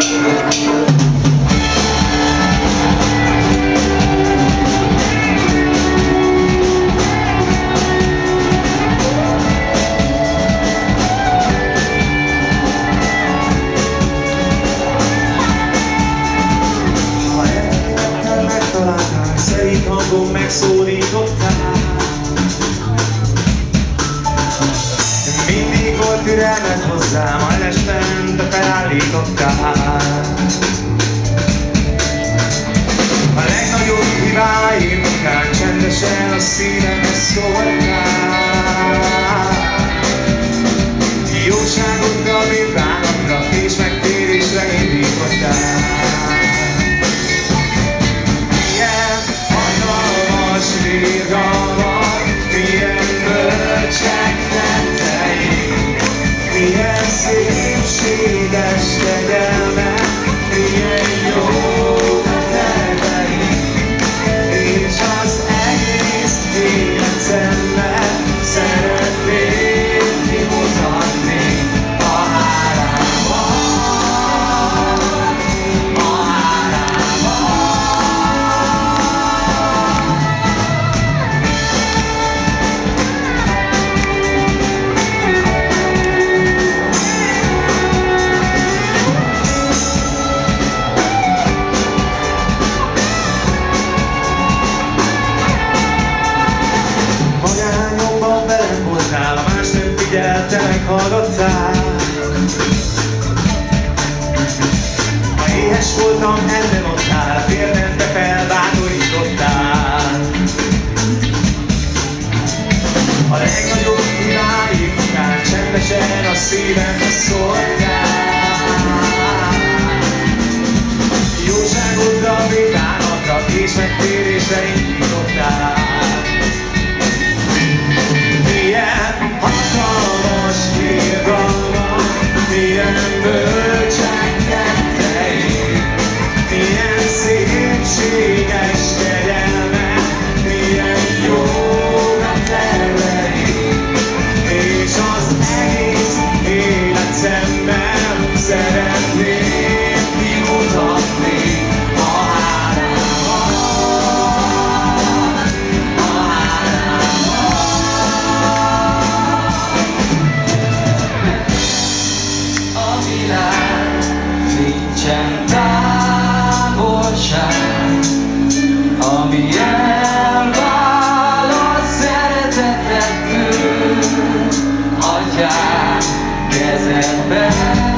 Szép hangon megszólítottál. Mindig volt türelmed hozzám, majd estem, te felállítottál. A legnagyobb hibáim után csendesen a szívemhez szóltál. Jóságodra, bűnbánatra és megtérésre indítottál. Irgalmat, milyen bölcsek tetteid, milyen szépséges kegyelme, milyen jó a terveid, és az egész életemmel szeretném kimutatni a hálámat, a hálámat. A más nem figyelte, meghallgattál. Ha éhes voltam, ebben adtál, a térdembe felbátorítottál. A legnagyobb hibáim után csendesen a szívemhez szóltál. Jóságodra, bűnbánatra és megtérésre indítottál. Milyen hatalmas irgalmat, milyen bölcsek tetteid, milyen szépséges kegyelme, milyen jó a terveid, és az egész életemmel szeretném kimutatni a hálámat, a hálámat. Nincsen távolság, ami elválaszt szeretetettől, Atyám kezedben.